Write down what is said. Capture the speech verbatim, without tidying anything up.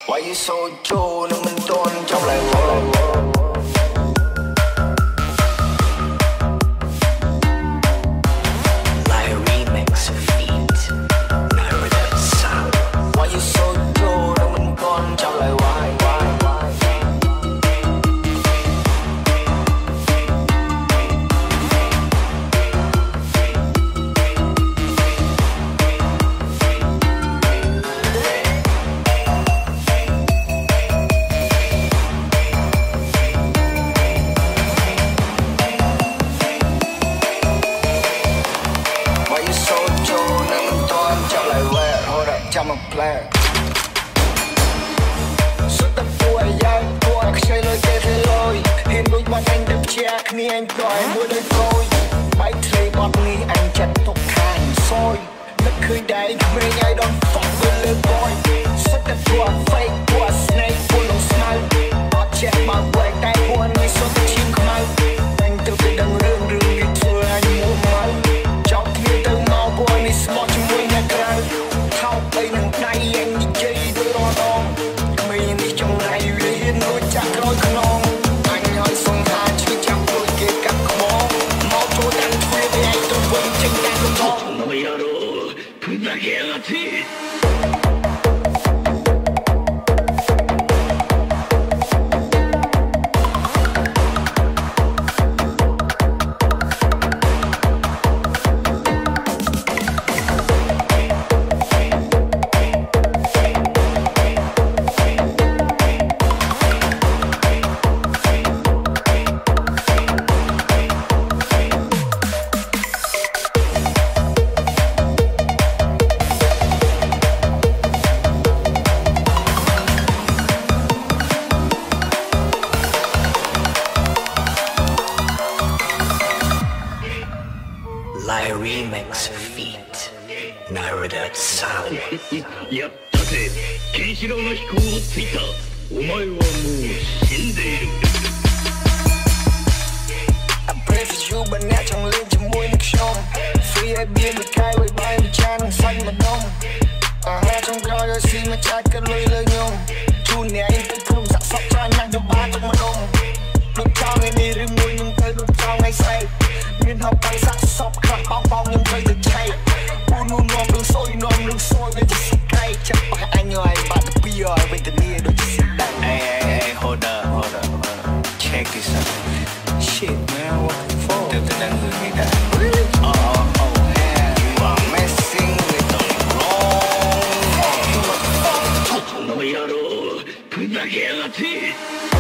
Why you so true, nó mình tôn trong lại vô. I'm a player. Suốt tập tuổi dài qua chơi lối chơi thế lối hiện đôi mắt anh đập che khi anh gọi mua đôi tôi bãi thầy bọt nghĩ anh chặt tóc hàng soi nó khơi đáy về nhai đón phỏng với lơ boy suốt tập tuổi fake của snake của lồng smile bọt che bao quay tay của anh suốt tập chim không ai anh từ từ đằng rương rương đi thưa anh mua máu chọc như từ mau của anh smart cho mùi nhà cài thao tay nâng tay anh đi chơi đôi lo đo mình đi trong này liền đôi chắc đôi non anh hỏi xong hà chưa chắc đôi kia cắt khó mau cho anh thuê với anh tôi vẫn chân đang không to nó bây giờ rồi cứ ra ghé là thế. Live remix feat Narada sound やったぜケンシロウの飛行をついたお前はもう死んでいる I pray for you but អ្នកចង់លេងជាមួយនឹងខ្ញុំ Free ឲ្យបៀនមួយខែឲ្យបាយមួយចានសាច់ម្ដងអាហារចុងក្រោយឲ្យស៊ីមួយចាច់ក៏លុយលើខ្ញុំជូនអ្នកឯងទៅព្រមសាក់សក់ច្រើនណាស់ខ្ញុំបានទុកម្ដងលុបចោលថ្ងៃនេះឬមួយខ្ញុំទៅលុបចោលថ្ងៃស្អែកមានហៅទៅសាក់សពខ្លះបងបងខ្ញុំត្រូវទៅឆែកពូនោះនាំនឹងសុយនាំនឹងសុយវាជាសិកែចាប់បោះអញឲ្យបាត់ទៅពីឲ្យវិញទៅនេះដូចជាដែរ Hey hey hey hold up hold up check this out shit man what the fuck ទៅទៅនឹងរឿងនេះដែរ Really oh oh oh man you are messing with the wrong what the fuck この野郎ふざけやがって